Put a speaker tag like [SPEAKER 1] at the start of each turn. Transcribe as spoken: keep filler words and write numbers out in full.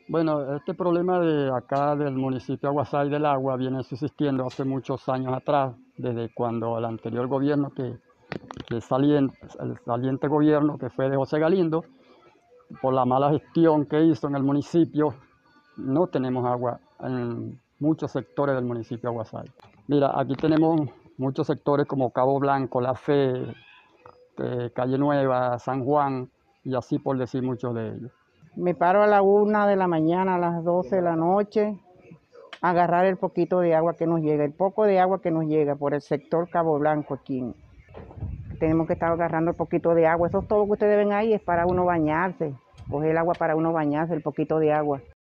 [SPEAKER 1] Bueno, este problema de acá del municipio de Aguasay del agua viene subsistiendo hace muchos años atrás, desde cuando el anterior gobierno, que, que saliente, el saliente gobierno que fue de José Galindo, por la mala gestión que hizo en el municipio, no tenemos agua en muchos sectores del municipio de Aguasay. Mira, aquí tenemos muchos sectores como Cabo Blanco, La Fe, eh, Calle Nueva, San Juan, y así por decir muchos de ellos.
[SPEAKER 2] Me paro a la una de la mañana, a las doce de la noche, a agarrar el poquito de agua que nos llega, el poco de agua que nos llega por el sector Cabo Blanco aquí. Tenemos que estar agarrando el poquito de agua. Eso es todo lo que ustedes ven ahí, es para uno bañarse, coger el agua para uno bañarse, el poquito de agua.